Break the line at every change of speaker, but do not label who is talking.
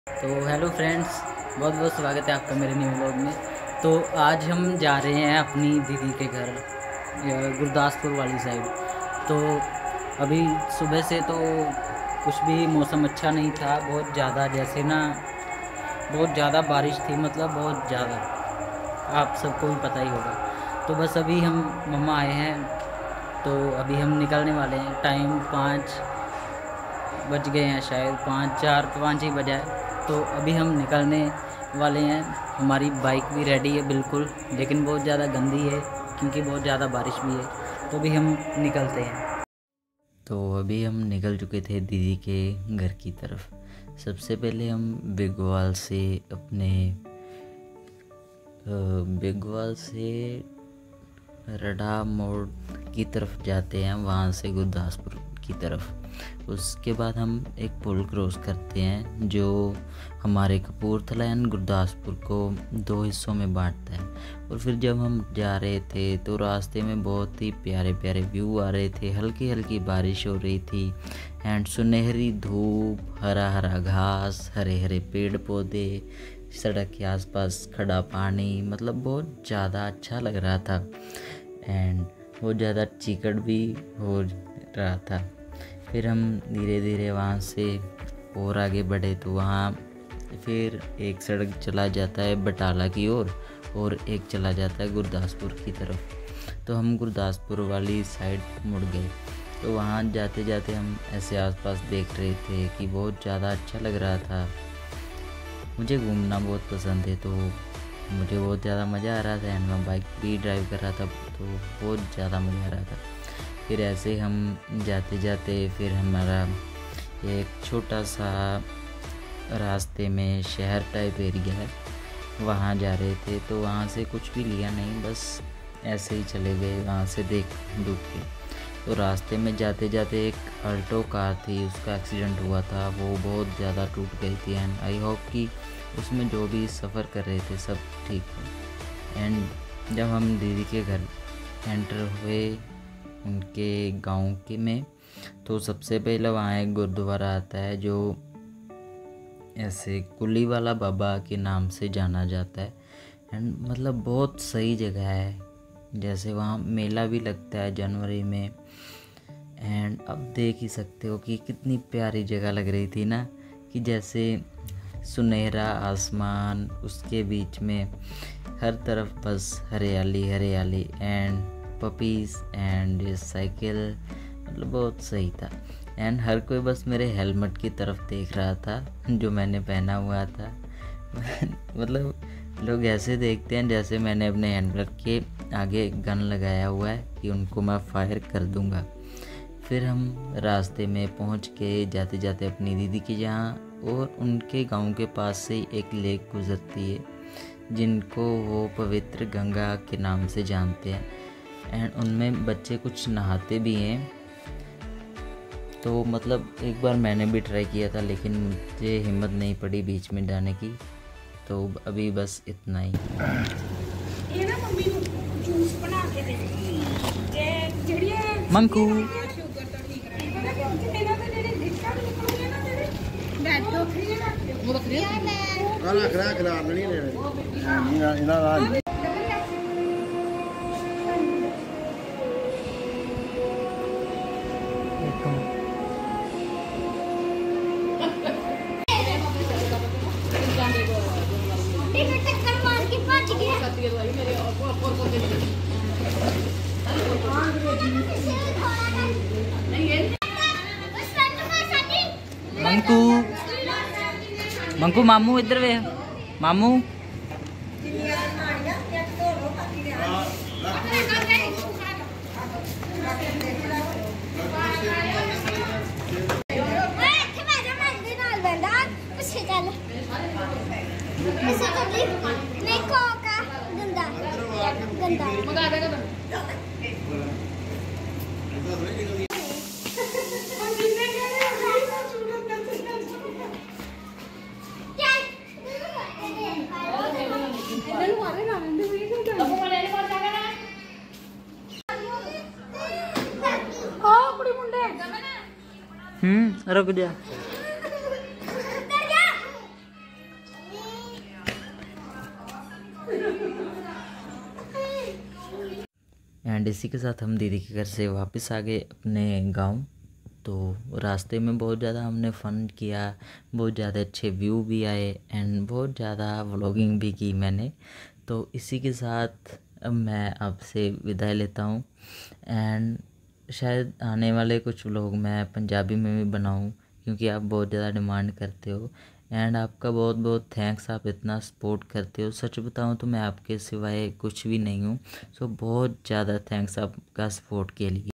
तो hello friends, बहुत बहुत स्वागत है आपका मेरे न्यू व्लॉग में। तो आज हम जा रहे हैं अपनी दीदी के घर, गुरदासपुर वाली साइड। तो अभी सुबह से तो कुछ भी मौसम अच्छा नहीं था, बहुत ज़्यादा जैसे ना बहुत ज़्यादा बारिश थी, मतलब बहुत ज़्यादा, आप सबको भी पता ही होगा। तो बस अभी हम मम्मा आए हैं, तो अभी हम निकलने वाले हैं। टाइम 5 बज गए हैं, शायद 5 ही बजा है। तो अभी हम निकलने वाले हैं। हमारी बाइक भी रेडी है बिल्कुल, लेकिन बहुत ज़्यादा गंदी है क्योंकि बहुत ज़्यादा बारिश भी है। तो अभी हम निकलते हैं। तो अभी हम निकल चुके थे दीदी के घर की तरफ। सबसे पहले हम बिगवाल से बिगवाल से रडा मोड़ की तरफ जाते हैं, वहाँ से गुरदासपुर की तरफ। उसके बाद हम एक पुल क्रॉस करते हैं जो हमारे कपूरथला एंड गुरदासपुर को 2 हिस्सों में बांटता है। और फिर जब हम जा रहे थे तो रास्ते में बहुत ही प्यारे प्यारे व्यू आ रहे थे, हल्की हल्की बारिश हो रही थी एंड सुनहरी धूप, हरा हरा घास, हरे हरे पेड़ पौधे, सड़क के आसपास खड़ा पानी, मतलब बहुत ज़्यादा अच्छा लग रहा था एंड बहुत ज़्यादा चिकट भी हो रहा था। फिर हम धीरे धीरे वहाँ से और आगे बढ़े तो वहाँ फिर एक सड़क चला जाता है बटाला की ओर और एक चला जाता है गुरदासपुर की तरफ। तो हम गुरदासपुर वाली साइड मुड़ गए। तो वहाँ जाते जाते हम ऐसे आसपास देख रहे थे कि बहुत ज़्यादा अच्छा लग रहा था। मुझे घूमना बहुत पसंद है, तो मुझे बहुत ज़्यादा मज़ा आ रहा था एंड मैं बाइक भी ड्राइव कर रहा था, तो बहुत ज़्यादा मज़ा आ रहा था। फिर ऐसे हम जाते जाते फिर हमारा एक छोटा सा रास्ते में शहर टाइप एरिया है, वहाँ जा रहे थे। तो वहाँ से कुछ भी लिया नहीं, बस ऐसे ही चले गए वहाँ से देख दुख के। तो रास्ते में जाते जाते एक अल्टो कार थी, उसका एक्सीडेंट हुआ था, वो बहुत ज़्यादा टूट गई थी एंड आई होप कि उसमें जो भी सफ़र कर रहे थे सब ठीक है। एंड जब हम दीदी के घर एंटर हुए उनके गांव के में, तो सबसे पहले वहाँ एक गुरुद्वारा आता है जो ऐसे कुली वाला बाबा के नाम से जाना जाता है एंड मतलब बहुत सही जगह है। जैसे वहाँ मेला भी लगता है जनवरी में एंड अब देख ही सकते हो कि कितनी प्यारी जगह लग रही थी ना, कि जैसे सुनहरा आसमान, उसके बीच में हर तरफ बस हरियाली हरियाली एंड पपीज़ एंड साइकिल, मतलब बहुत सही था। एंड हर कोई बस मेरे हेलमेट की तरफ देख रहा था जो मैंने पहना हुआ था। मतलब लोग ऐसे देखते हैं जैसे मैंने अपने हैंडलर के आगे गन लगाया हुआ है कि उनको मैं फायर कर दूंगा। फिर हम रास्ते में पहुंच के जाते जाते अपनी दीदी के यहाँ, और उनके गांव के पास से एक लेक गुजरती है जिनको वो पवित्र गंगा के नाम से जानते हैं एंड उनमें बच्चे कुछ नहाते भी हैं। तो मतलब एक बार मैंने भी ट्राई किया था, लेकिन मुझे हिम्मत नहीं पड़ी बीच में जाने की। तो अभी बस इतना ही।
ये ना मम्मी को जूस बना के दे ते जेड़ी
मंकू
शुगर तो ठीक रहेगा कि तेरा तो जेडी दिक्कत निकलूगे ना तेरे बैठो वो बकरी
गाना खरा खरा नहीं ले इना राज
मंकू मंकू मामू इधर वे मामू। रुक जा। एंड इसी के साथ हम दीदी के घर से वापस आ गए अपने गांव। तो रास्ते में बहुत ज़्यादा हमने फ़न किया, बहुत ज़्यादा अच्छे व्यू भी आए एंड बहुत ज़्यादा व्लॉगिंग भी की मैंने। तो इसी के साथ अब मैं आपसे विदाई लेता हूँ एंड शायद आने वाले कुछ व्लॉग मैं पंजाबी में भी बनाऊँ, क्योंकि आप बहुत ज़्यादा डिमांड करते हो एंड आपका बहुत बहुत थैंक्स, आप इतना सपोर्ट करते हो। सच बताऊँ तो मैं आपके सिवाय कुछ भी नहीं हूँ। सो बहुत ज़्यादा थैंक्स आपका सपोर्ट के लिए।